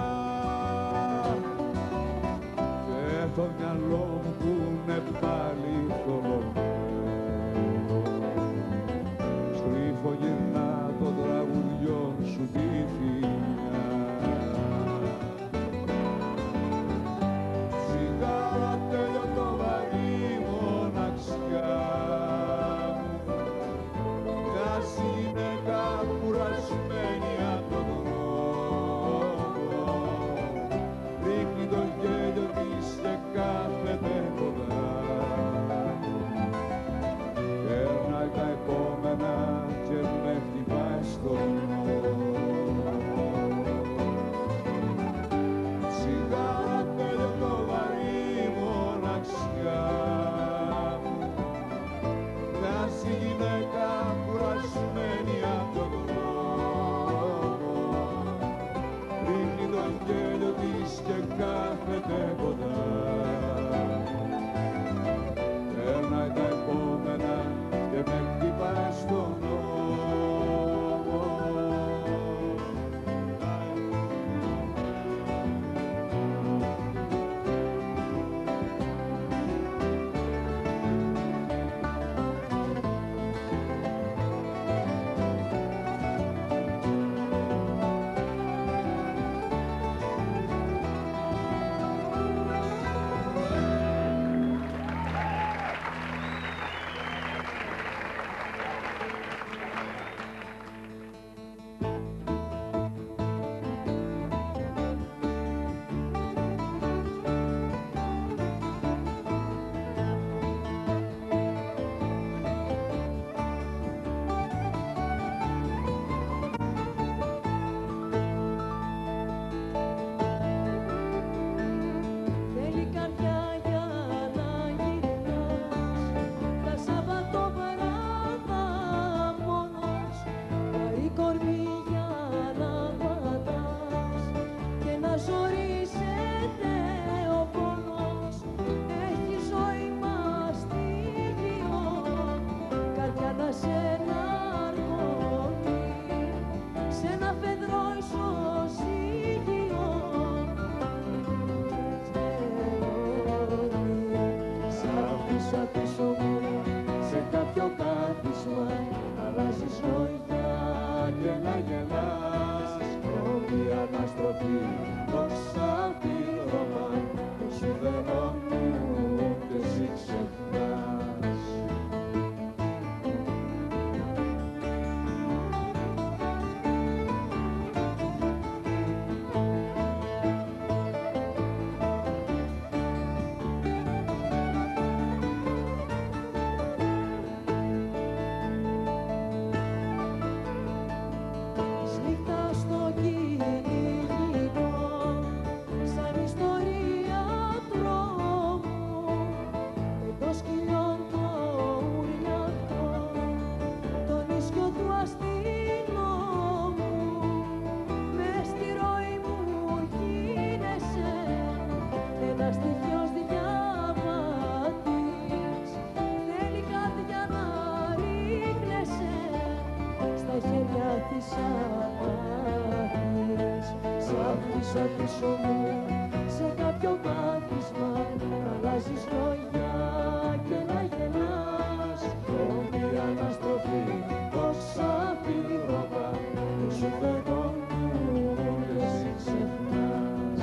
και το μυαλό μου που είναι πάλι θολωμένο στριφογυρνά το τραγουδιό σου τη φιλιά. Σιγά τέλειο το βαρύ μοναξιά μου, μιας γυναίκα κουρασμένη απ' τον δρόμο, ρίχνει το γέλιο της και κάθεται κοντά, περνάει τα επόμενα και με χτυπάει στον νόμο. Σιγά τέλειο το βαρύ μοναξιά μου, μιας γυναίκα κουρασμένη απ' τον δρόμο, ρίχνει το γέλιο της και κάθεται κοντά, περνάει τα επόμενα και με χτυπάει στον νόμο. Θέλει καρδιά για να γυρνάς τα Σαββατοβράδια μόνος, βαρύ κορμί για να πατάς και να ζορίζεται ο πόνος. Έχει ζωή μαστίγιο, καρδιά να σε ναρκώνει, σε ένα φεδρό ισοζύγιο. Σ' αφήσω μου σε κάποιο κάθισμα, αλλάζεις λόγια και να γελάς. Πρώτη αναστροφή, δόξα πλήρωμα, το σου δενώνουν και εσύ ξεχνάς. Νύχτα στο κυνηγητό, σαν ιστορία τρόμου, εντός σκυλιών το ουρλιακτό, το νησιό του αστυνόμου. Μες στη ροή μου γίνεσαι ένας τυχιός διαβάτης, θέλει καρδιά να ρίχνεσαι στα χέρια της απάτης. Σ' άφησα πίσω μου σε κάποιο κάθισμα, αλλάζεις λόγια και να γελάς. Πρώτη αναστροφή, δόξα πλήρωμα, το σου δενώνουν και εσύ ξεχνάς.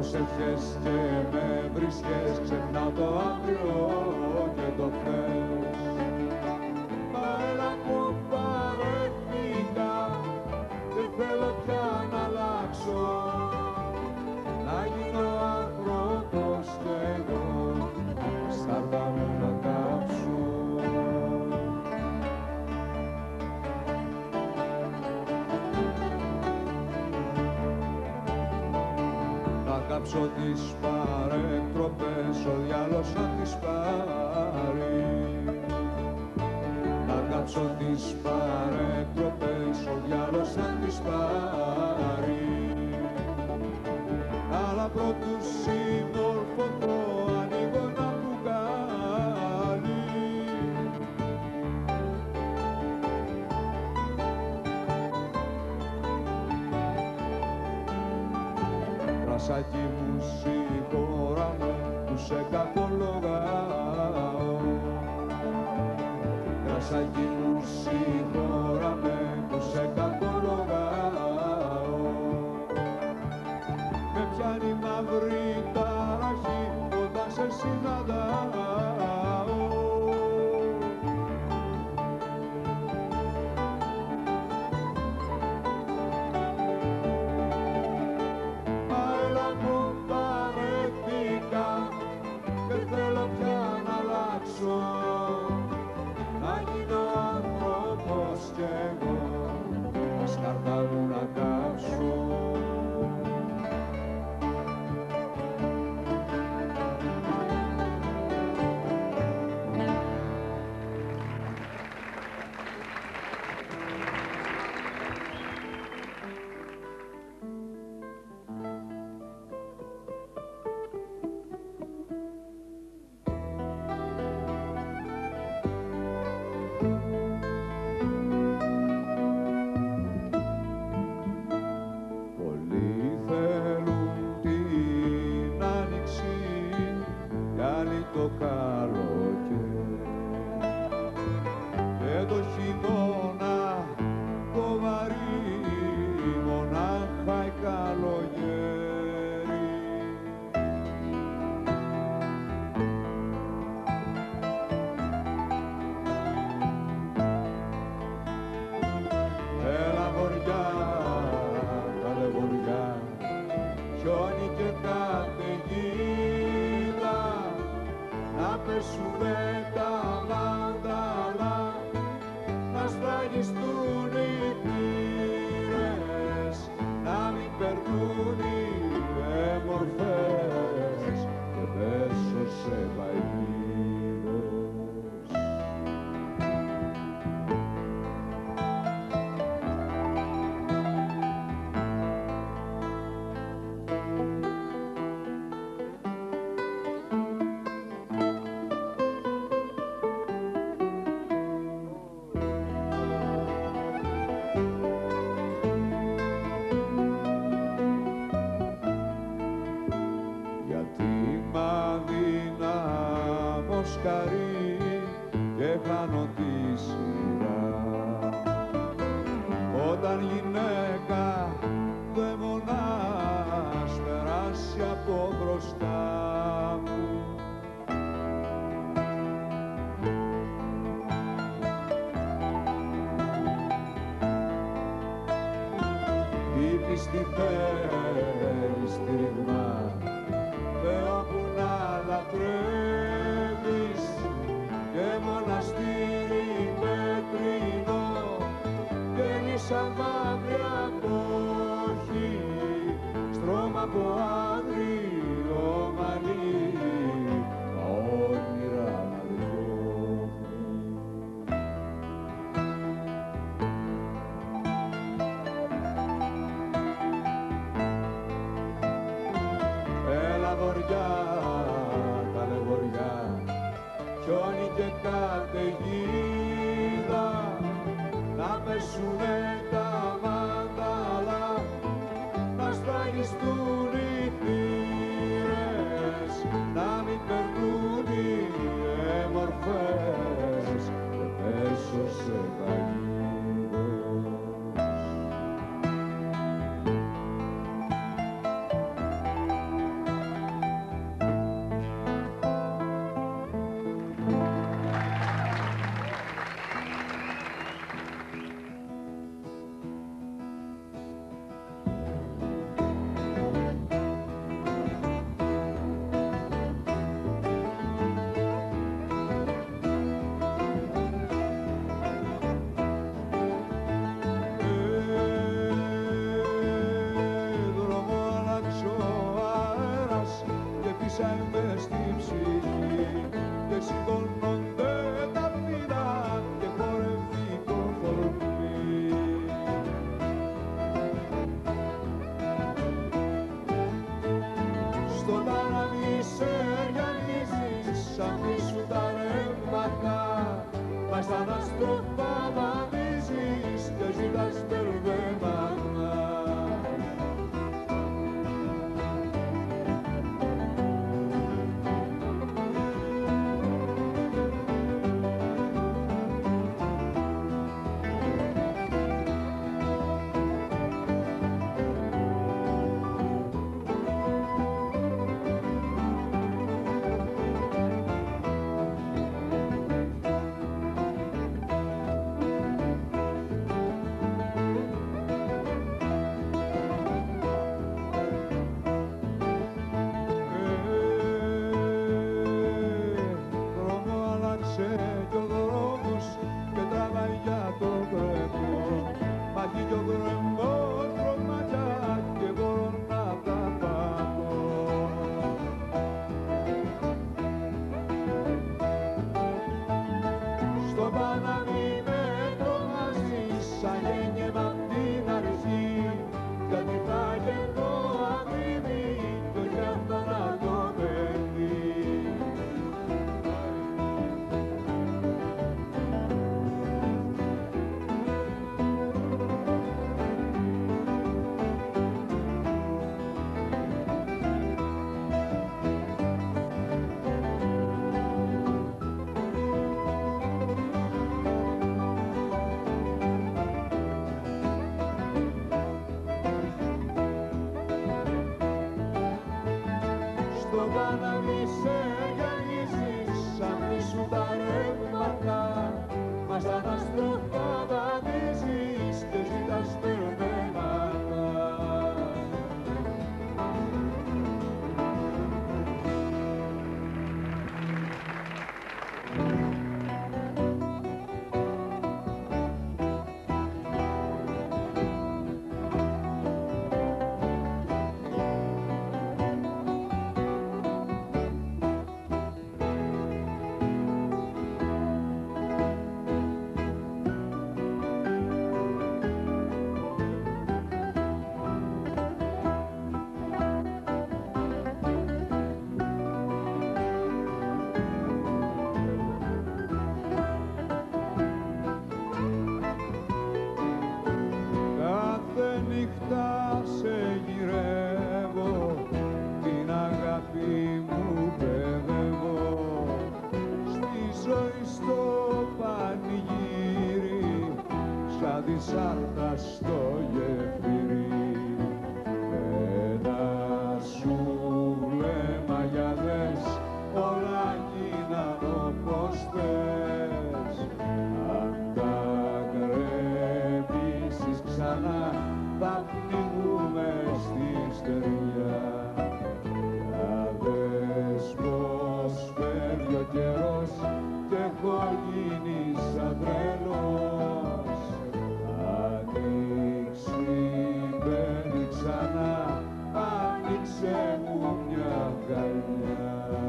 προσευχές και με βρίσκες, ξεχνάω το αύριο και το χθες. Μα έλα που παρέθηκα, δεν θέλω πια να αλλάξω, να γίνω άνθρωπος κι εγώ, στάρτα μου να κάψω. Κάψω τις παρέκτροπες, ο διάλος αν τις πάρει. Να κάψω τις παρέκτροπες, ο διάλος αν τις πάρει. Αλλά πρώτου συμμορφωθώ, ανοίγω ένα μπουκάλι. Κρασάκι μου συγχώραμε που σε κακολογάω. Κρασάκι μου συγχώραμε που σε κακολογάω. Με πιάνει μαύρη ταραχή όταν σε συναντάω. Να γίνω άνθρωπος κι εγώ, σκάρτα μου να κάψω. Το καλοκαίρι και το χειμώνα το βαρύ μονάχα η καλογέρι. Έλα βοριά, καλέ βοριά, χιόνι και καταιγίδα, να πέσουνε τα μάνταλα, να σφραγιστούν οι θύρες, να μην περνούν οι έμορφες και πέσω σε βαϊμίδες. Και χάνω τη σειρά όταν γυναίκα δαιμονάς περάσει από μπροστά μου. Η πίστη θέλει στήριγμα, Θεό που να λατρεύεις, και μοναστήρι πετρινό βγαίνει σαν μαύρη απόχη, στρώμα από άγριο μαλλί, τα όνειρα να διώχνει. Έλα βοριά, καλέ βοριά, χιόνι και καταιγίδα, να πέσουνε τα μάνταλα, να σφραγιστούν οι θύρες. δυο γκρεμόστρωματιά και μπορώ να τα πάω. Στο Παναμί με το μαζί σαν γέννημα απ' την αρχή, γιατί θα γεννώ αγρίμι κι όχι αυτό να το παιδί. Στο Παναμί σε γυαλίζεις σαν πίσω τα ρεύματα, μα σαν αστροφά δανείζεις και ζητάς περδέματα. Κάθε νύχτα σε γυρεύω, την αγάπη μου παιδεύω, στη ζωή στο πανηγύρι, σαν τη σάρτα στο γεφύρι. Ένα σου βλέμμα για δες, όλα γίναν όπως θες. Αν τα γκρεμίσεις ξανά, θα πνιγούμε στη στεριά. Για δες πως φεύγει ο καιρός κι έχω γίνει σαν τρελός. Ανοίξει, μπαίνει ξανά, άνοιξε μου μια αγκαλιά.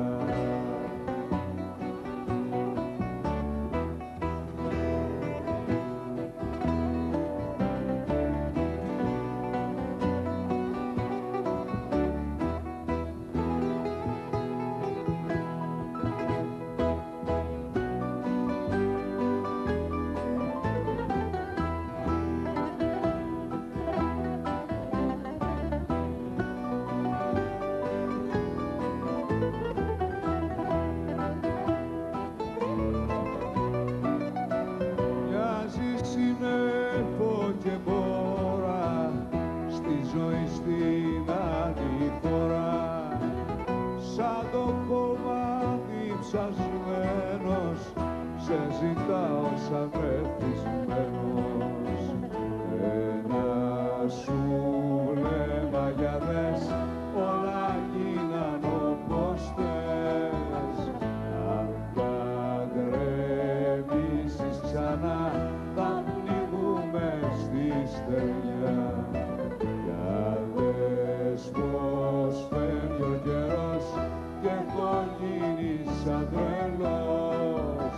Μοιάζει σύννεφο και μπόρα, στη ζωή στην ανηφορά, σαν το κομμάτι ψασμένος, σε ζητάω σαν μεθυσμένος. Ένα σου βλέμμα για δες, όλα γίναν όπως θες. Αν τα γκρεμίσεις ξανά, θα πνιγούμε στη στεριά. Για δες πως φεύγει ο καιρός κι έχω γίνει σαν τρελός.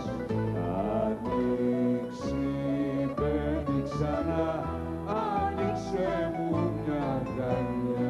Ανοίξει, μπαίνει ξανά, άνοιξε μου μια αγκαλιά.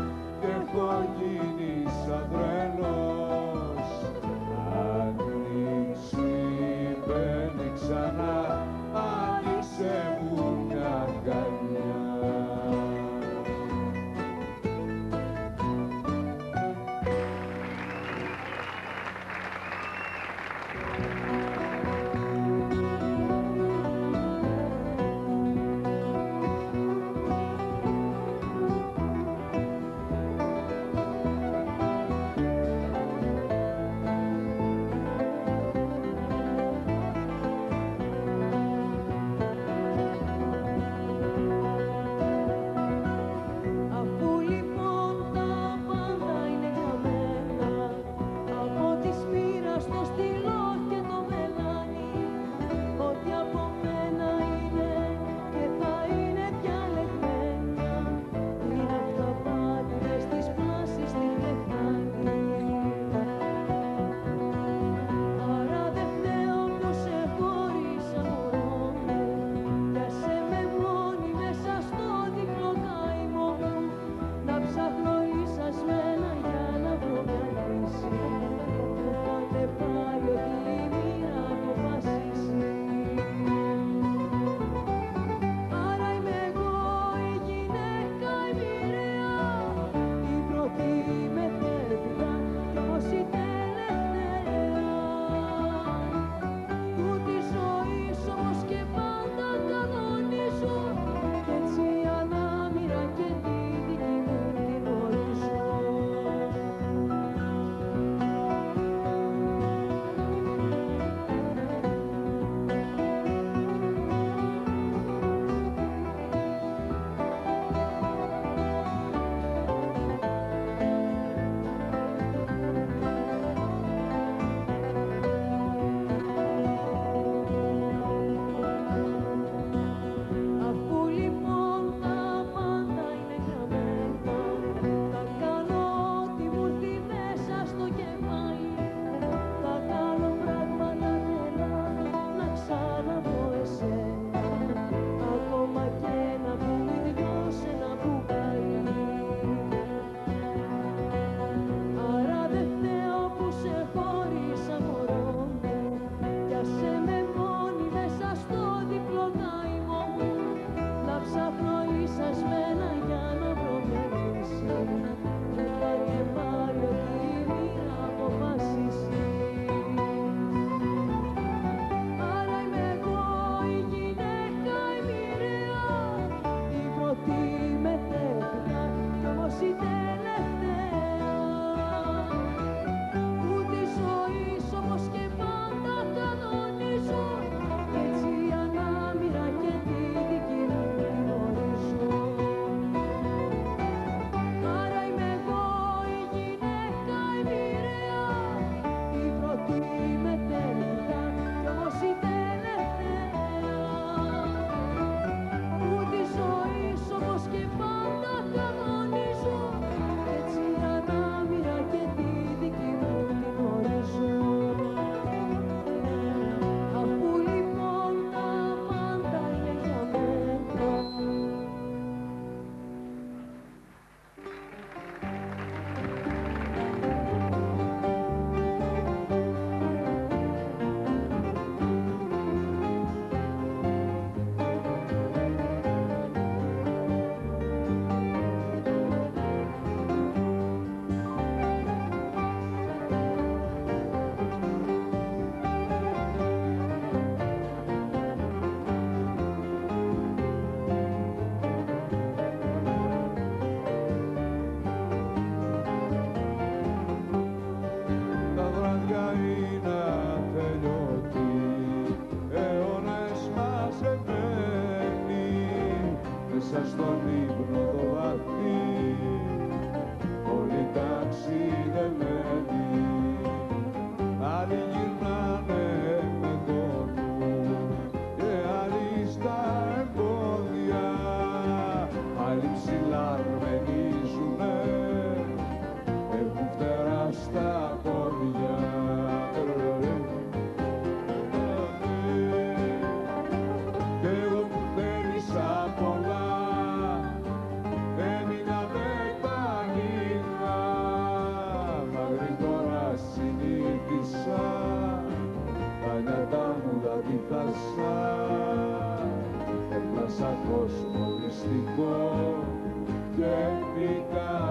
και έχω γίνει σαν τρελός. Ανοίξει, μπαίνει ξανά, άνοιξε μου μια αγκαλιά.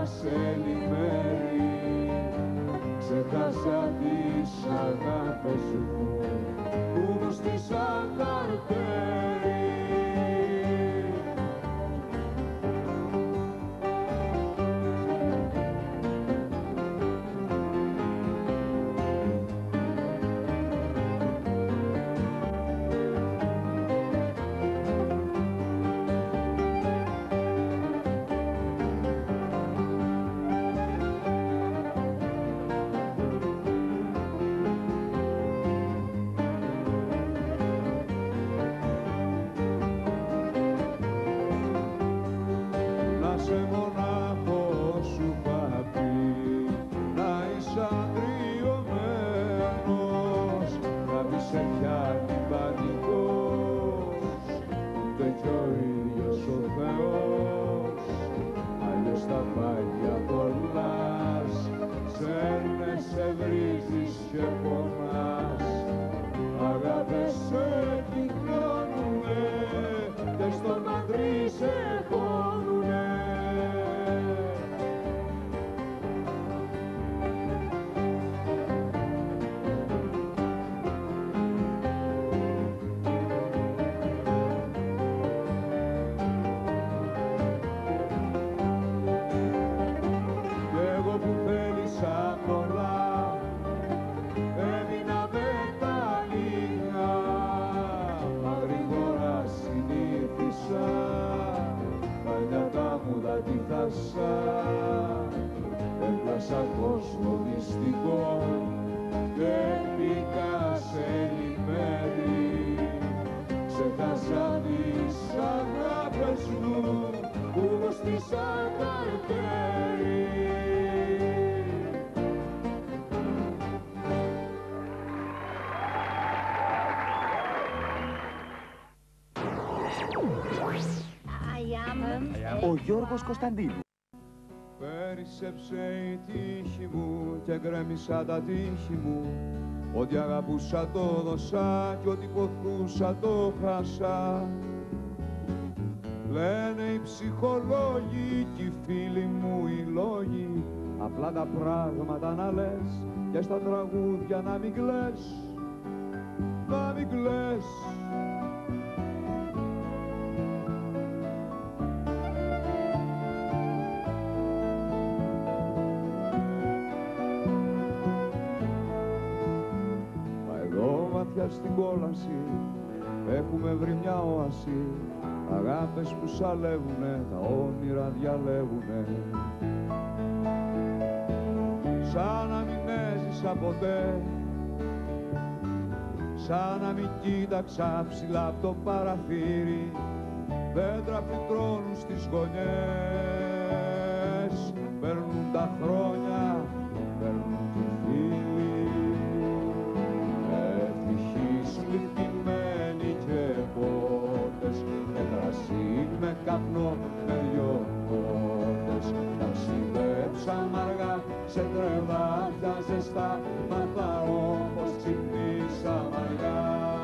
σε μέρη, ξεχάσα τις αγάπες σου που μου στήσαν χαρτέρι. Έπλασα κόσμο μυστικό και μπήκα σε λιμέρι, ξεχάσα τις αγάπες μου που μου στήσαν χαρτέρι. Ο Γιώργος Κωνσταντίνου. Περισσέψε η τύχη μου και γκρέμισα τα τύχη μου. Ό,τι αγαπούσα το δώσα κι ό,τι ποθούσα το χάσα. Λένε οι ψυχολόγοι κι οι φίλοι μου οι λόγοι, απλά τα πράγματα να λες και στα τραγούδια να μην κλαις, να μην κλαις. Στην κόλαση έχουμε βρει μια όαση, αγάπες που σαλεύουνε, τα όνειρα διαλέγουνε. Σαν να μην έζησα ποτέ, σαν να μην κοίταξα ψηλά απ' το παραθύρι, δέντρα που τρώνουν στις γωνιές, παίρνουν τα χρόνια, παίρνουν τη φίλη. Λυπημένοι και πόρτες, με κρασί, με καπνό, με δυο πόρτες. Ταξιδέψαμε αργά σε τρεβάτια ζεστά, μα τα όμως ξυπνήσαμε αργά.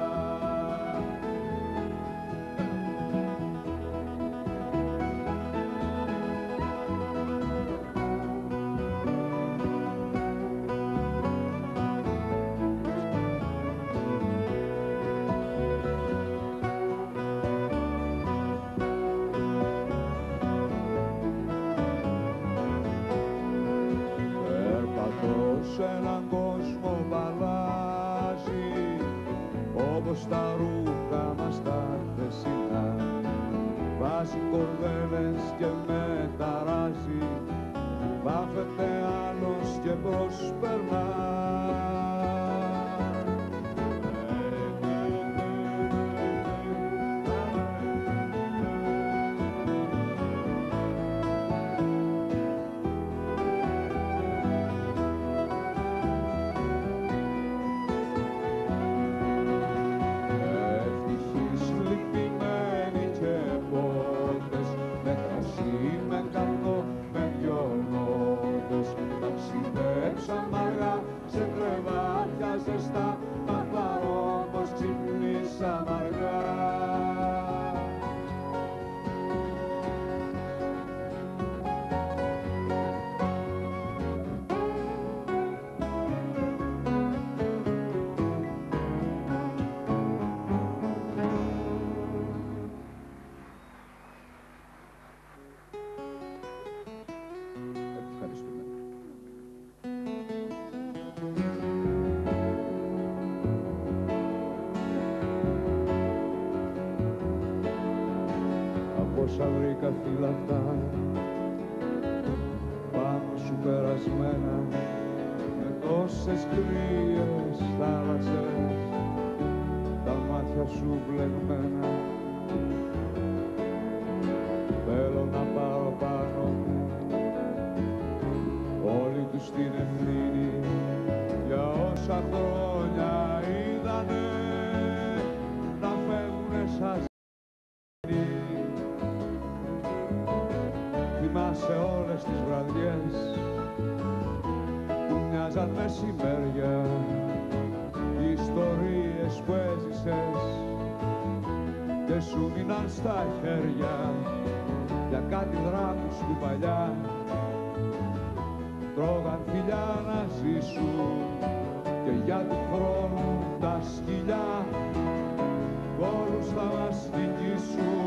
Σε έναν κόσμο παλάζει, όπως τα ρούχα μας τα χθεσινά. Βάζει κορδέλες και με ταράζει, βάφεται άλλος και προσπερνά. Σε όσα βρήκα φύλακτα πάνω σου περασμένα με τόσες κρύες θάλασσες, τα μάτια σου μπλεγμένα. Θέλω να πάρω πάνω μου όλη τους την ευθύνη για όσα χρόνια είδανε να φεύγουνε σαν ζήνη. Θυμάσαι όλες τις βραδιές που μοιάζαν μεσημέρια, οι ιστορίες που έζησες και σου μείναν στα χέρια για κάτι δράκους που παλιά τρώγαν φιλιά να ζήσουν και για του χρόνου τα σκυλιά όλους θα μας νικήσουν.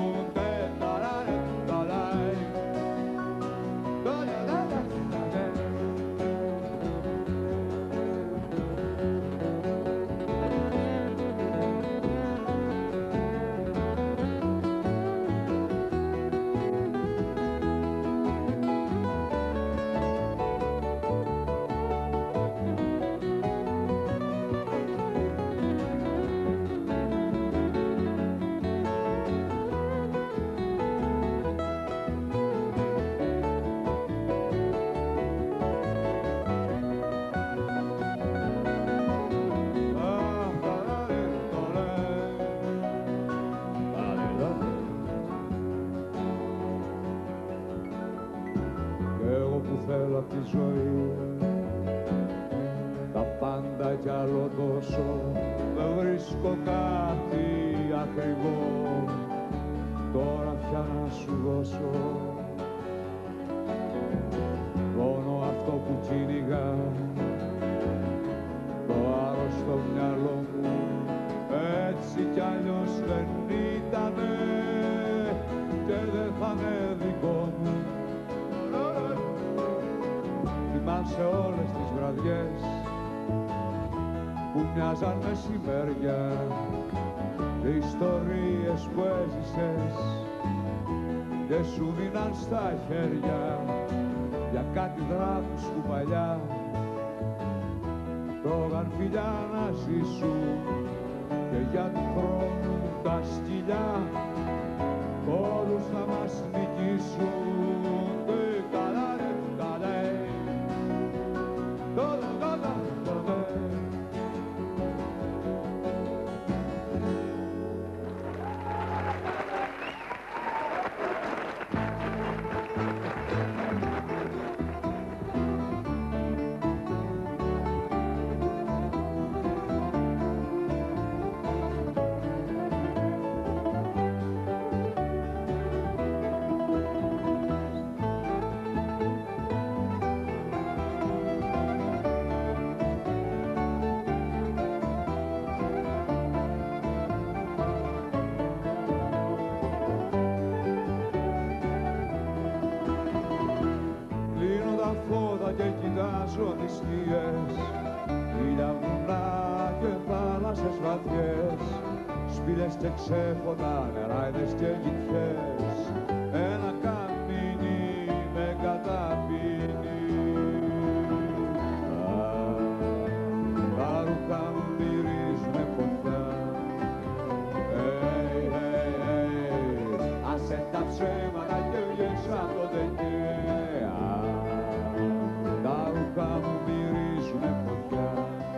Θέλω απ' τη ζωή τα πάντα κι άλλο τόσο, δεν βρίσκω κάτι ακριβό τώρα πια να σου δώσω. Μόνο αυτό που κυνηγά το άρρωστο μυαλό μου, έτσι κι αλλιώς δεν ήτανε και δεν θα είναι δικό μου. Θυμάσαι όλες τις βραδιές που μοιάζαν μεσημέρια, οι ιστορίες που έζησες και σου μείναν στα χέρια για κάτι δράκους που παλιά τρώγαν φιλιά να ζήσουν και για του χρόνου τα σκυλιά όλους θα μας νικήσουν. Και κοιτάζω τις σκιές, ήλια, βουνά και θάλασσες βαθιές, σπήλες και ξέφωτα, νεράιδες και γυφιές, ένα καμίνι με καταπίνει. Τα ρούχα μου μυρίζουνε φωτιά, άσε τα ψέματα και βγες απ' το δεκέ. Μου μυρίζουνε φωτιά,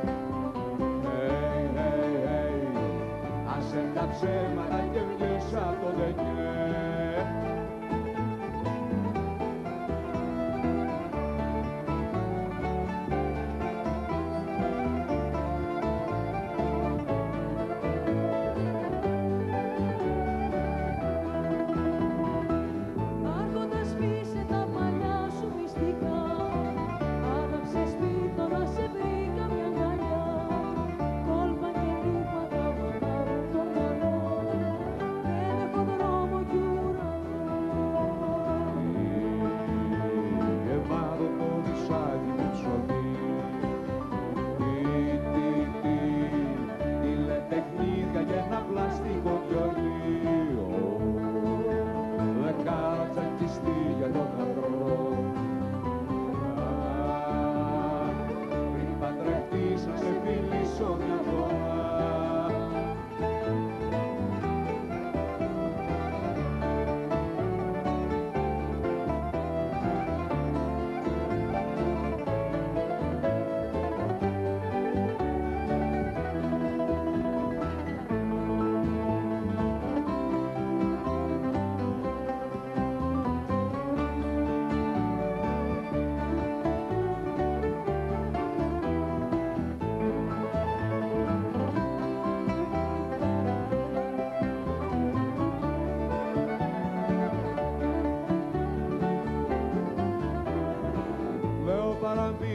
άσε τα ψέματα και βγες απ' το δεκέ. Κόλπα και νύχματα μοντάρουν το μυαλό.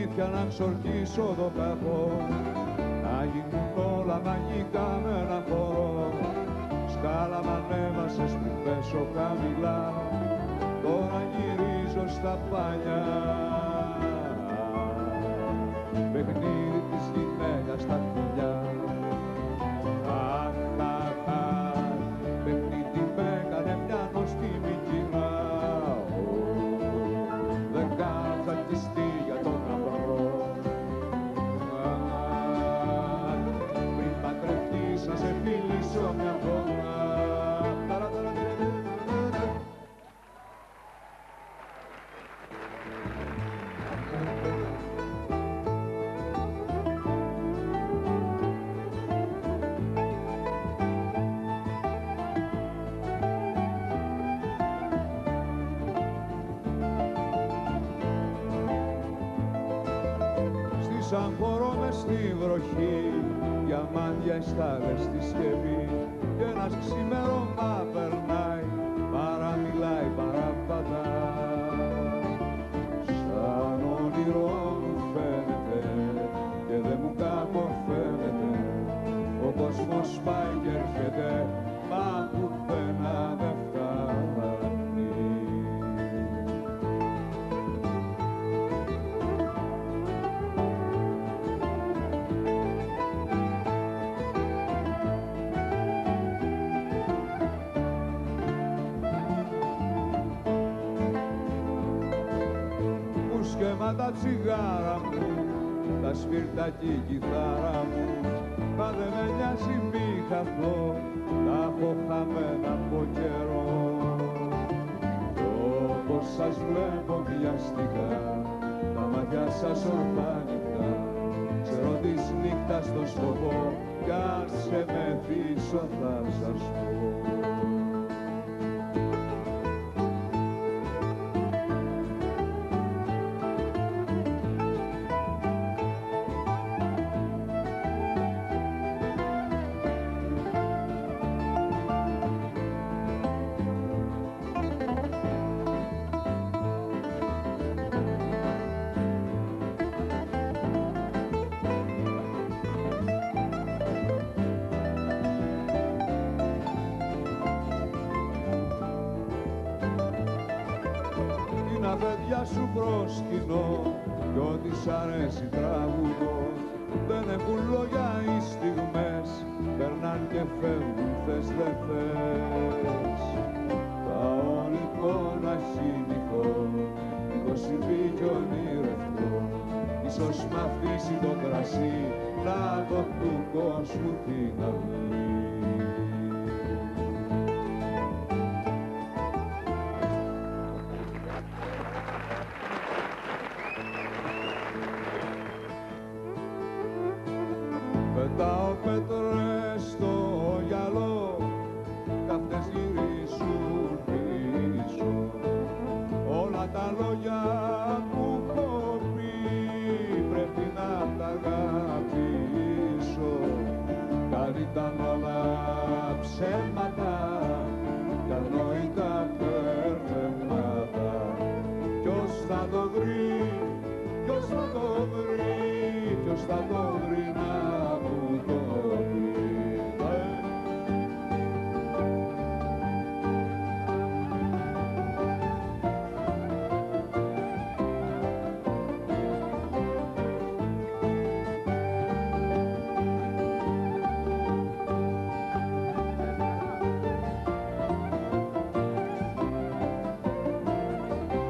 αλήθεια να ξορκίσω το κακό, να γίνουν όλα μαγικά με ένα χώρο. Σκάλα μ' ανέβασες πριν πέσω χαμηλά, τώρα γυρίζω στα παλιά. Παιχνίδι της γυναίκας στα φιλιά. Αχ, αχ, αχ, παιχνίδι με έκανε μια γνωστή μικινά. Δεν κάτσα κλειστή για τον γαμπρό. Αχ, πριν παντρευτείς να σε φιλήσω μια φορά. Σαν χορό μες στη βροχή, διαμάντια στάλες στη σκευή, κι ένας ξημέρωμα περνάει, παραμιλάει, παραπατά. Σαν όνειρο μου φαίνεται και δεν μου κακοφαίνεται, ο κόσμος πάει και έρχεται, μα πουθενά δεν φτάνει. Σκέμα τα τσιγάρα μου, τα σφύρτα και η κιθάρα μου, μα δεν με νοιάζει μη χαθώ, τα έχω χαμένα από καιρό. Κι όπως σας βλέπω βιαστικά, τα μάτια σας ορφάνικα, ξέρω της νύχτας το σκοπό, κι αν σε μεθύσω θα σας πω. Παιδιά σου προσκυνώ κι ό,τι σ' αρέσει τραγουδώ. Δεν έχουν λόγια οι στιγμές, περνάν και φεύγουν θες δεν θες. Τα όνειρο να χυμικό, το συμβεί κι ονειρευτό, ίσως μ' αφήσει το κρασί να δω του κόσμου την αυλή. Πετάω πέτρες στο γυαλό, κι αυτές γυρίζουν πίσω. Όλα τα λόγια που έχω πει πρέπει να τα αγαπήσω. Κι ήταν όλα ψέματα κι ανόητα μπερδεμάτα. Ποιος θα το βρει, ποιος θα το βρει, ποιος θα το βρει να μου το πει.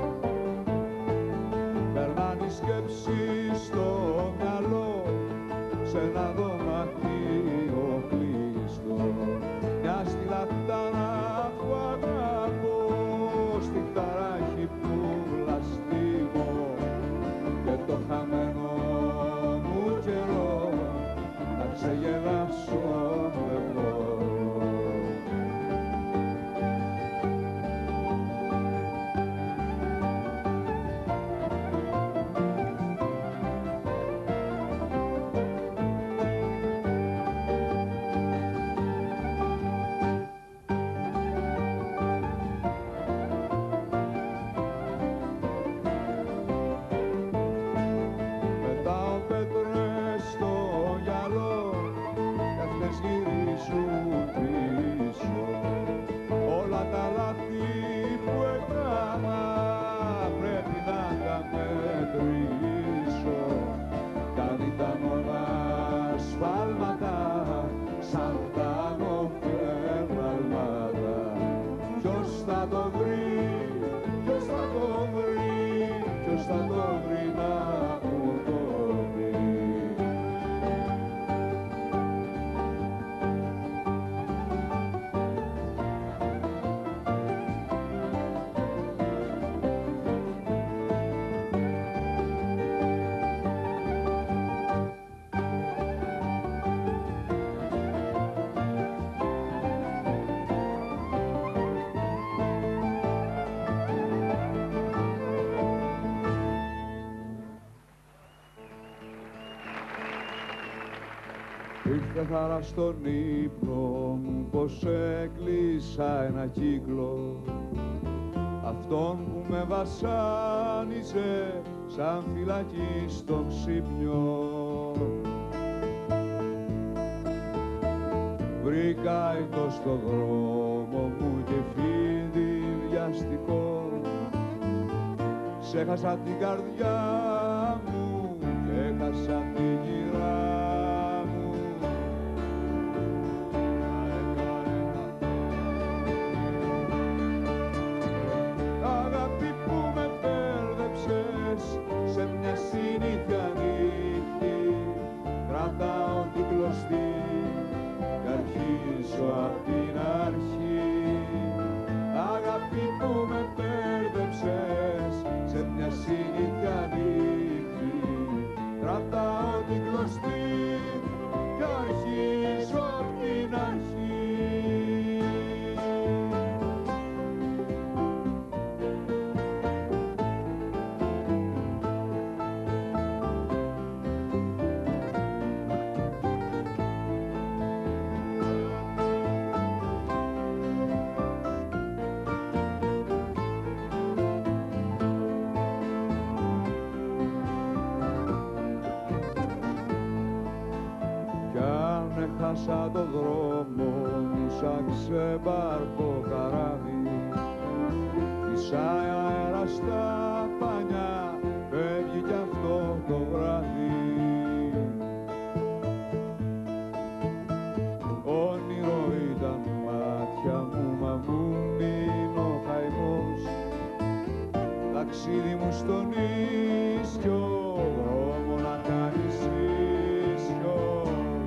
Περνάνε οι σκέψεις στο μυαλό μπορεί να μου το πει. Ήρθε χαρά στον ύπνο μου πως έκλεισα ένα κύκλο, αυτόν που με βασάνιζε σαν φυλακή στο ξύπνιο. Βρήκα ήτο στο δρόμο μου και φίδι βιαστικό, ξέχασα την καρδιά μου και έχασα τη γυρά. Συνήθεια νύχτη, κρατάω την κλωστή κι αρχίζω απ' την αρχή. Αγάπη που με μπέρδεψες σε μια συνήθεια νύχτη, κρατάω την κλωστή κι αρχίζω απ' την αρχή. Χάσα το δρόμο μου σαν ξεμπάρκο καράβι, φυσάει αέρα στα πανιά, φεύγει κι αυτό το βράδυ. Όνειρο ήταν μάτια μου, μα μου μείνει ο καημός, ταξίδι μου στον ίσιο δρόμο να κάνεις ίσιο.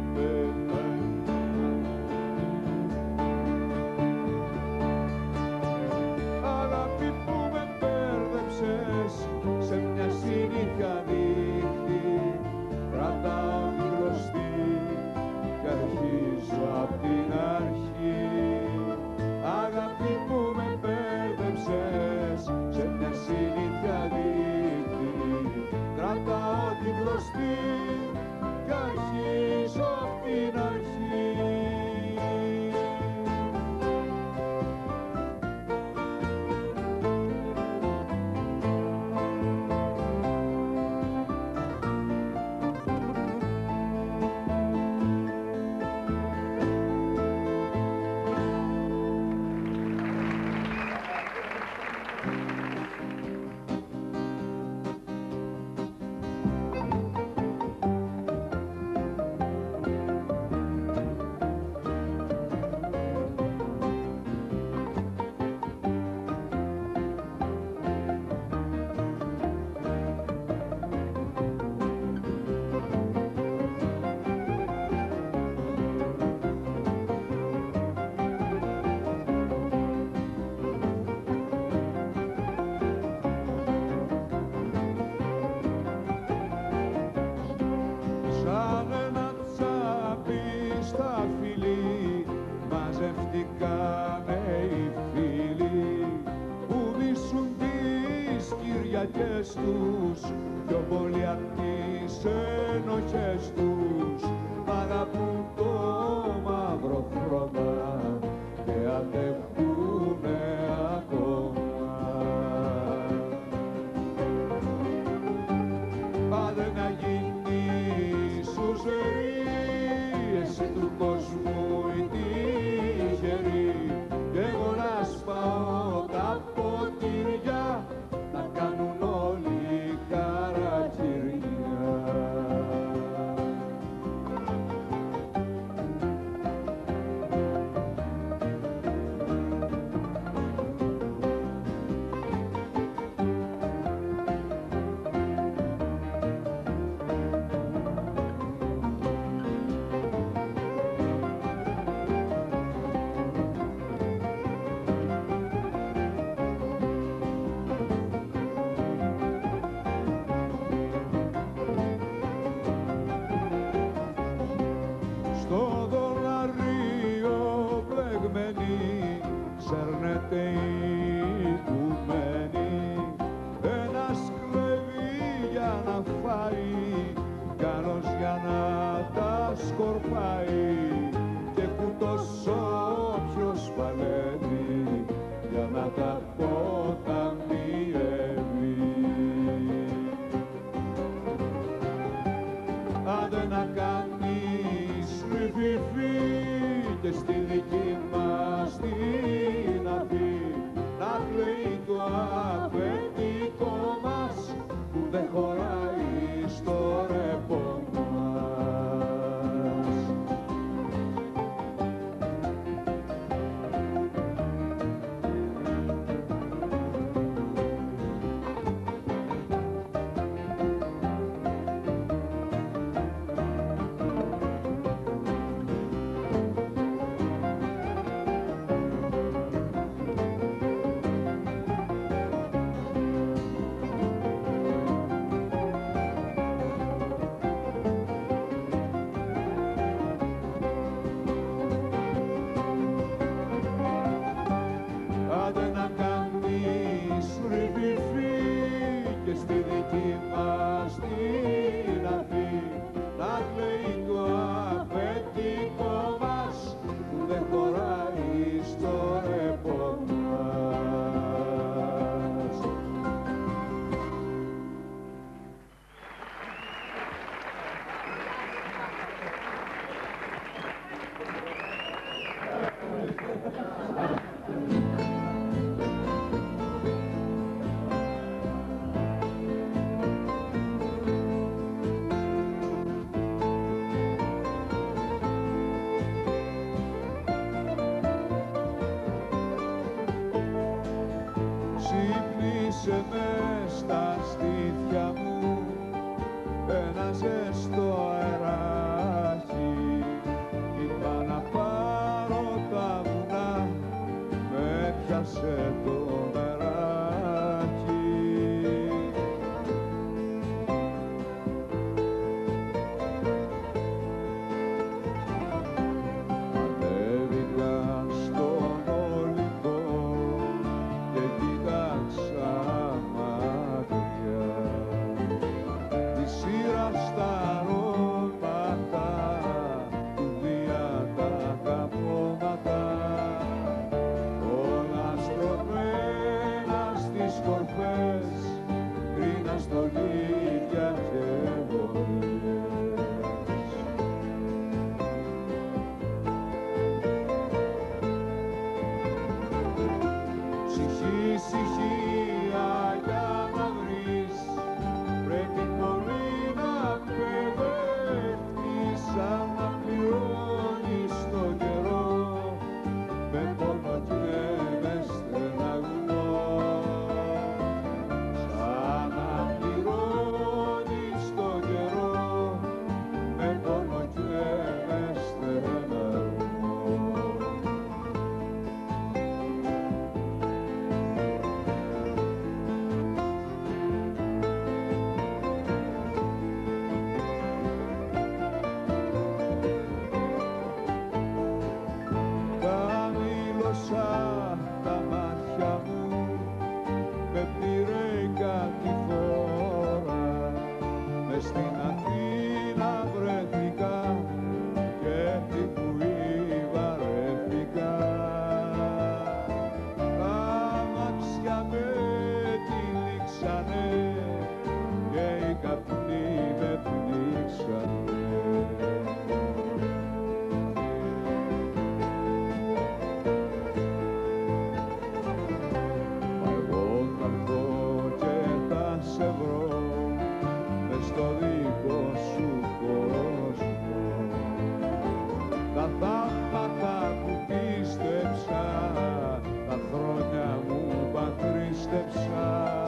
Σε μια συνήθεια νύχτη, κρατάω την κλωστή κι αρχίζω απ' την αρχή. Αγάπη που με μπέρδεψες σε μια συνήθεια νύχτη, κρατάω την κλωστή κι αρχίζω απ' την αρχή. Μαζευτήκανε οι φίλοι που μισούν τις Κυριακές τους, πιο πολύ απ' τις ενοχές τους. Μ' αγαπούν το μαύρο χρώμα και αντέχουνε ακόμα. Πάντε να γίνεις σουζερή, εσύ του κόσμου η τυχερή, κι εγώ να σπάω τα ποτήρια, να κάνουν όλοι χαρακτηριά. στολίδια και βολές. Ψυχή, ησυχία για να βρεις, πρέπει πολύ να παιδευτείς, σαν να πληρώνεις το καιρό με πόνο και με στεναγμό. Σαν να πληρώνεις το καιρό με πόνο και με στεναγμό. Τα μάτια μου με πήρε κάτι φορά, μες στην Αθήνα βρέθηκα και την Πουή βαρέθηκα. Τα μάτια με τυλίξανε και οι καπνοί με πνίξανε. Στο δικό σου κόσμο τα θαύματα που πίστεψα, τα χρόνια μου παθρίστεψα,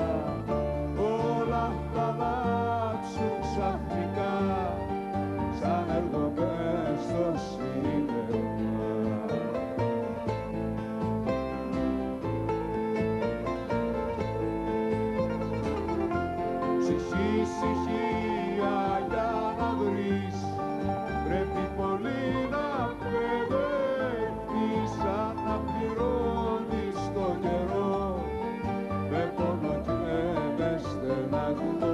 όλα θα αλλάξουν ξαφνικά σαν έρχομαι στο σύννεφα. Ψυχή, ησυχία για να βρεις, πρέπει πολύ να παιδευτείς, σαν να πληρώνεις το καιρό με πόνο και με στεναγμό.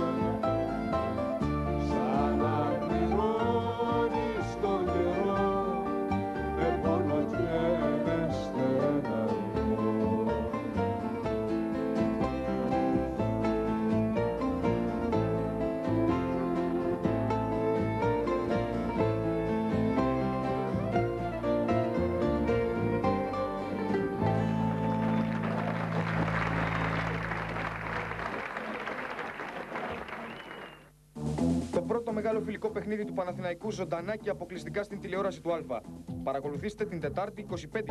Σαν να πληρώνεις το καιρό με πόνο και με στεναγμό. Το πρώτο μεγάλο φιλικό παιχνίδι του Παναθηναϊκού ζωντανά και αποκλειστικά στην τηλεόραση του Α. Παρακολουθήστε την Τετάρτη 25.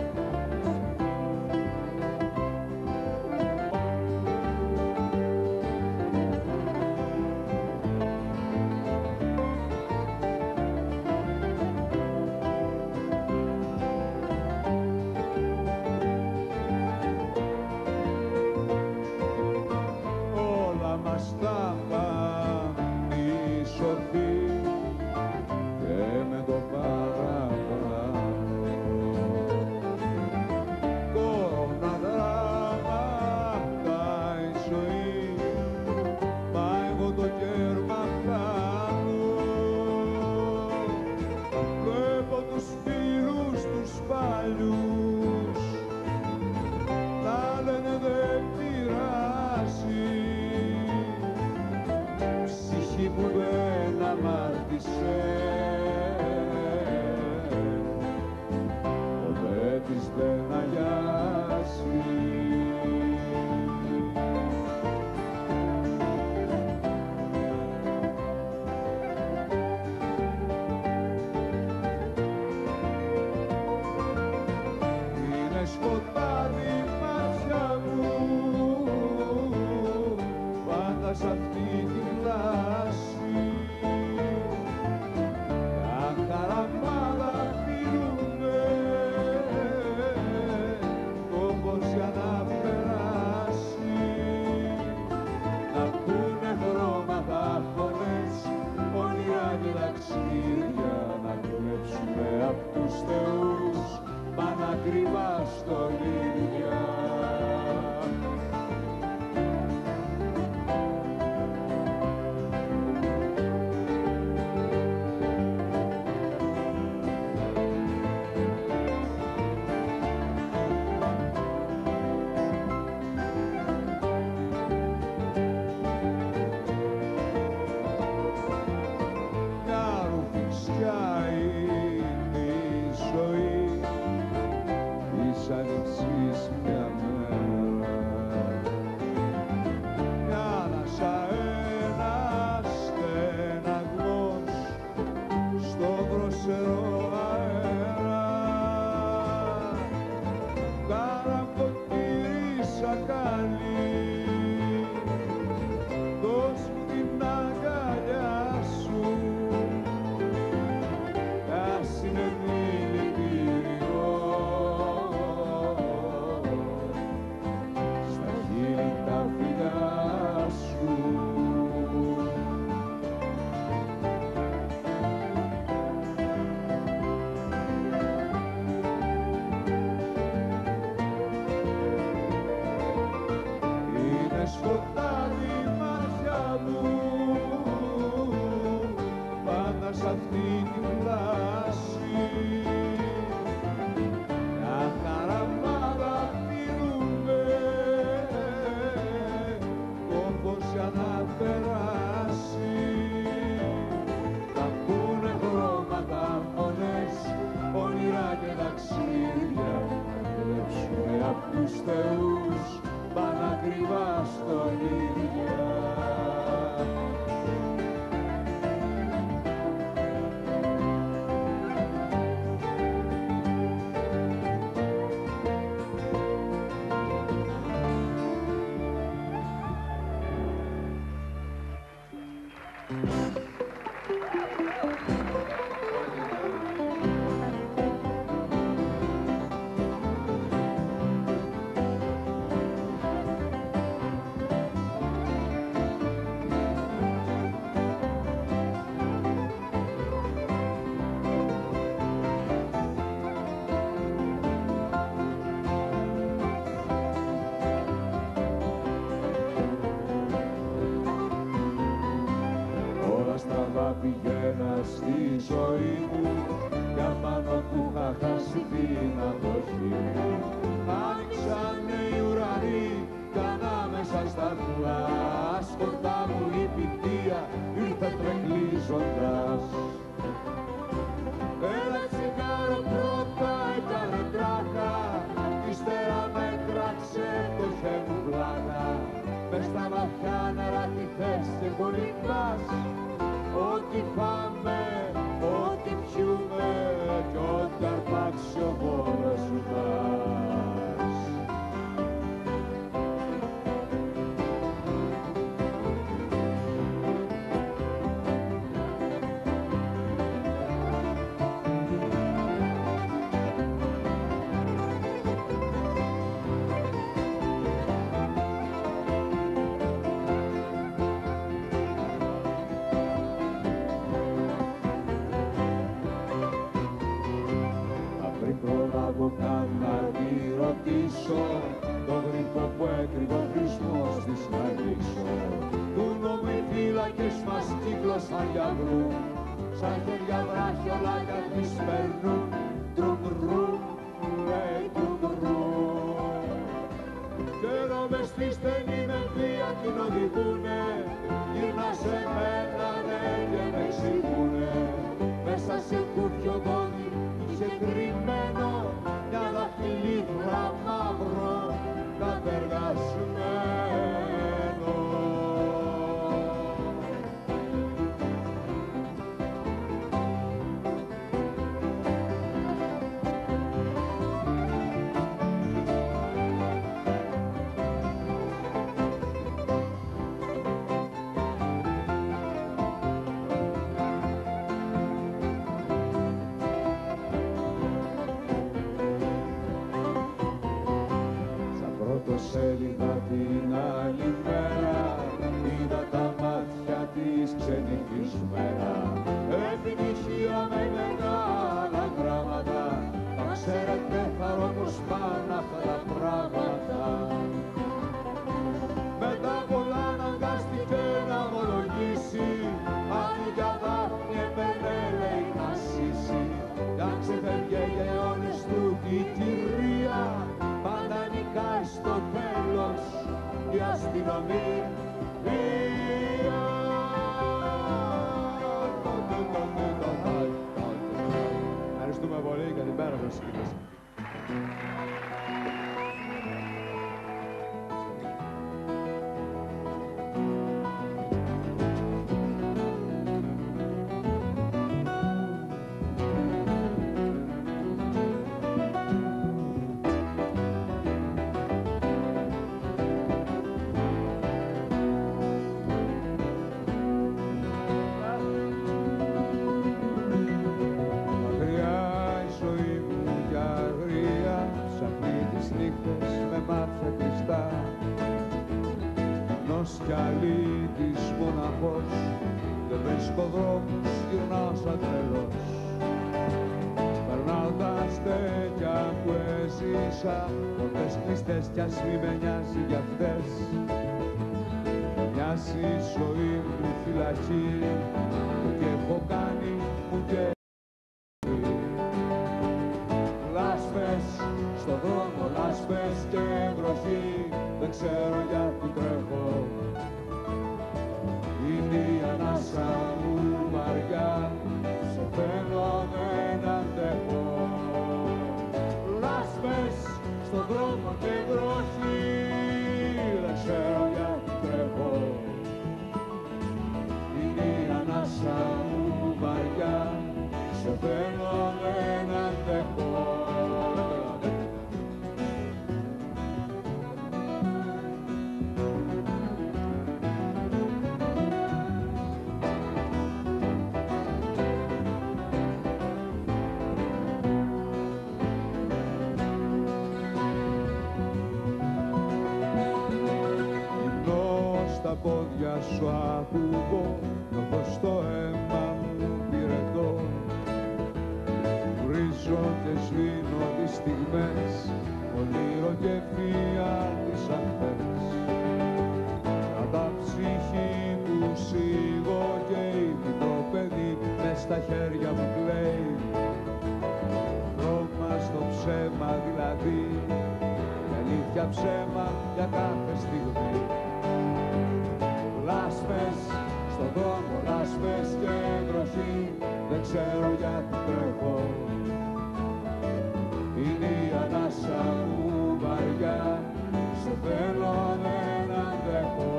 Όλα μας τα πάνε σοφή και με το παραπάνω. Κορώνα δράματα η ζωή, μα εγώ το κέρμα χάνω. Βλέπω τους φίλους τους παλιούς να λένε δεν πειράζει, ψυχή που δεν αμάρτησε ποτέ της δεν αγιάζει. Είναι σκοτάδι μάτια μου πάντα σ' αυτή τη λάση, Πηγαίνα στη ζωή μου, για πάνω που είχα χάσει την αντοχή μου. Άνοιξανε οι ουρανοί κι ανάμεσα στα φλάς, κοντά μου η πηδεία ήρθε τρεγλίζοντας. Ένα τσιγάρο πρώτα έκανε τράκα, ύστερα με κράξε το χέρι μου πλάκα. Μες στα βαθιά νερά τι θες και κολυμπάς, ό,τι πάμε, ό,τι πιούμε κι ό,τι αρπάξει ο πόνος σου πας. Προλάβω καν να τη ρωτήσω, το γρήπο που έκρυβε ο χρησμός της να λύσω. Του νόμου οι φύλακες μας κύκλωσαν για βρου, σαν χέρια βράχιολα κι αν τις παίρνουν. Τρουμ-ρουμ, λέει τρουμ-ρουμ. Κι ενώ μες στη στενή με βία την οδηγούνε, γυρνά σε μένα ναι και με εξηγούνε. Μέσα σε κούφιο δόνι είχε κρυμμένο μια δαχτυλίδρα μαύρο κατεργασμένο. Σέλιδα την άλλη μέρα είδα τα μάτια της ξενυχισμένα. Επιτυχία με μεγάλα γράμματα, τα ξέρετε χαρώ πως πάνε αυτά τα πράγματα. Μετά πολλά αναγκάστηκε να ομολογήσει, αν για δάφνη έπαιρνε λέει να σύσει. Κι αν ξεφεύγε για αιώνες του η κυρία, πάντα νικάει στο τέλος η αστυνομία. Ευχαριστούμε πολύ, καλημέρα σας κύριε. Κι αλήτης μοναχός, δεν βρίσκω δρόμους, γυρνάω σαν τρελός. Περνάοντας τέτοια που έζησα, πόρτες κλειστές κι ας μη με νοιάζει για αυτές. Μοιάζει η ζωή μου φυλακή, το τι έχω κάνει μου και λάσπες, στον δρόμο λάσπες και βροχή, δεν ξέρω γιατί τρέχω. Είναι η ανάσα μου βαριά, σε θέλω δεν αντέχω. Λάσπες στον δρόμο και βροχή, δεν ξέρω γιατί τρέχω. Είναι η ανάσα σου ακούγω, νιώθω στο αίμα μου πυρετό. Βρίζω και σβήνω τις στιγμές, όνειρο και φία της αχθές. Κατά ψυχή του σίγω και η μικρό παιδί μες στα χέρια μου κλαίει. Χρώμα στο ψέμα δηλαδή, η αλήθεια ψέμα για κάθε στιγμή. Λάσπες στον δρόμο, λάσπες και βροχή, δεν ξέρω γιατί τρέχω. Είναι η ανάσα μου βαριά, σε θέλω δεν αντέχω.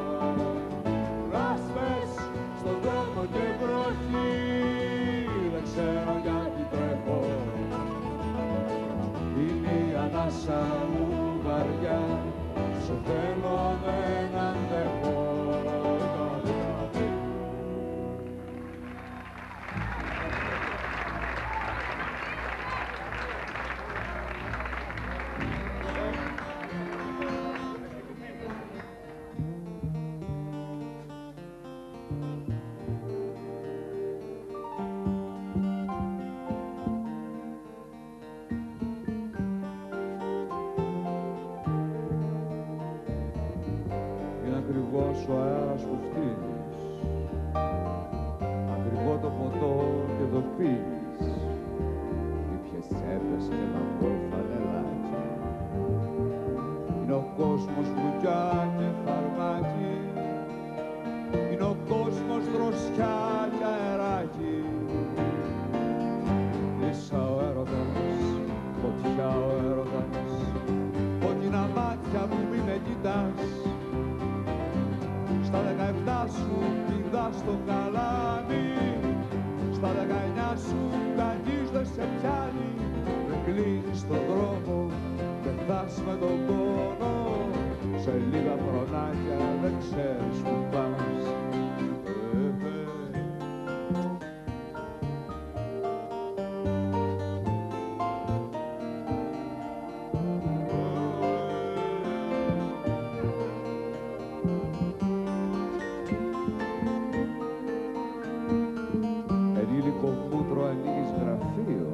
Λάσπες στον δρόμο και βροχή, δεν ξέρω γιατί τρέχω. Είναι η ανάσα μου βαριά, σε θέλω δεν αντέχω. Ακριβώς ο αέρας που φτύνεις, ακριβό το ποτό και το πίνεις, ήπιες τσέπες και λαμπρό φανελάκι. Είναι ο κόσμος μπουκιά και φαρμάκι, είναι ο κόσμος δροσιά και αεράκι. Ίσα ο έρωτας, φωτιά ο έρωτας, κόκκινα μάτια που μη με κοιτάς. Στα 17 σου πηδάς στο καλάμι, στα 19 σου κανείς δεν σε πιάνει. Δεν κλείνεις τον δρόμο, πεθάς με τον πόνο, σε λίγα χρονάκια δεν ξέρεις που πας. Ενήλικο μούτρο ανοίγεις γραφείο,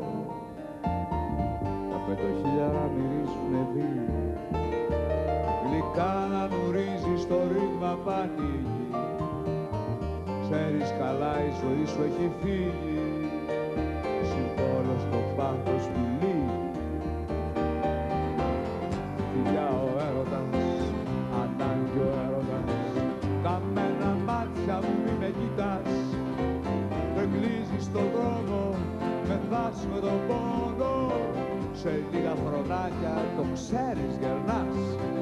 τα 5.000 μυρίζουν βίο. Γλυκά να νουρίζεις το ρήγμα πανίγει, ξέρεις καλά η ζωή σου έχει φύγει, συμβόλο στο πάθος που λύγει. Φιλιά ο έρωτας, ανάγκη ο έρωτας, καμένα μάτια μου μη με κοιτάς. Δεν κλείζεις τον δρόμο, πεθάς με τον πόνο, σε λίγα χρονάκια το ξέρεις γερνάς.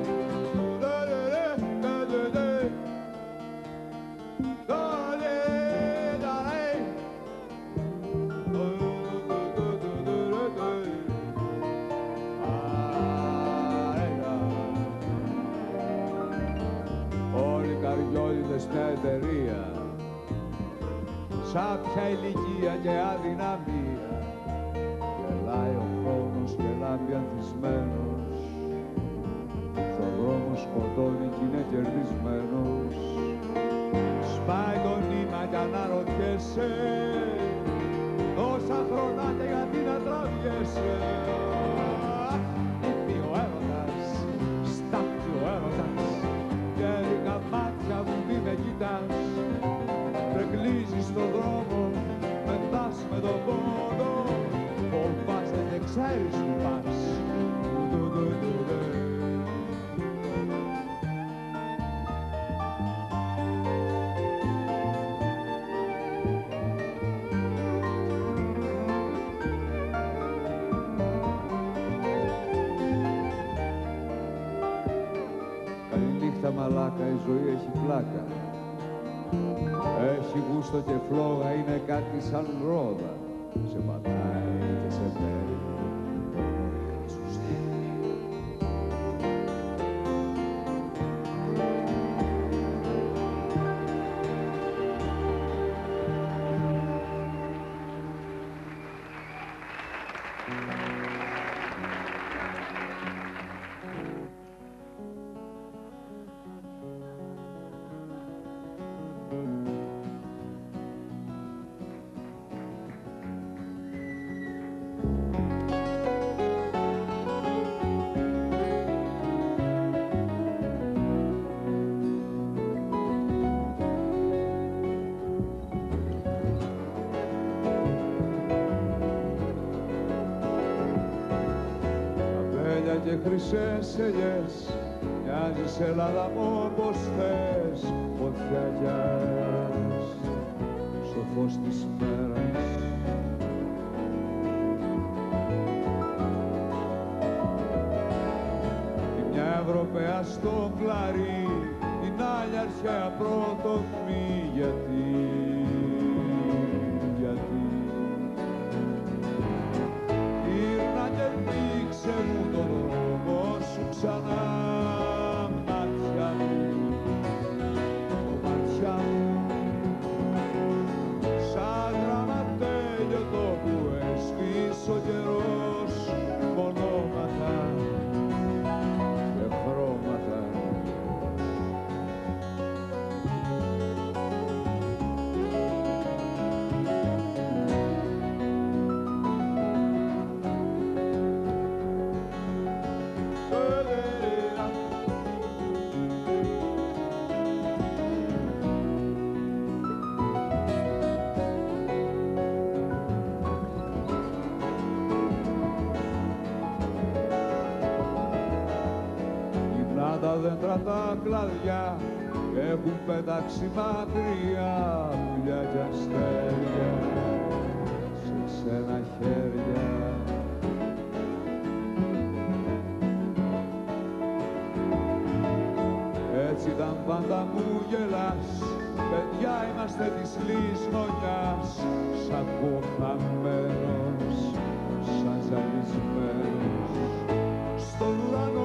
Όλοι οι καριόλιδες μια εταιρεία, σάπια ηλικία και αδυναμία. Γελάει ο χρόνος και λάμπει ανθισμένος, στον δρόμο σκοτώνει κι είναι κερδισμένος. Σπάει το νήμα κι αναρωτιέσαι, τόσα χρονάκια γιατί να τραβιέσαι. Είπε ο έρωτας, στάπτει ο έρωτας, και λίγα μάτια που μη με κοιτάς. Κλείζεις στον δρόμο, πεθάς με τον πόνο, φοβάσαι δεν ξέρεις που πας. Καληνύχτα μαλάκα, η ζωή έχει πλάκα. Έχει γούστο και φλόγα, είναι κάτι σαν ρόδα. Σε πατάει και σε παίρνει. και χρυσές ελιές, μοιάζεις Ελλάδα μου όπως θες, φωτιά κι αέρας στο φως της μέρας. Η μια Ευρωπαία στο κλαρί, την άλλη αρχαία πρωτοχμή, γιατί γύρνα και δείξε μου τον δρόμο σου ξανά, μάτια μου, μάτια μου, σαν γραμματέλιο το που έσβησε ο καιρός, μονόματα και χρώματα. Τα δέντρα τα κλαδιά έχουν πετάξει μακριά, πουλιά κι αστέρια σε ξένα χέρια. Έτσι ήταν πάντα μου γελάς, παιδιά είμαστε της λησμονιάς, σαν κοχαμένος, σαν ζαλισμένος στον ουρανό.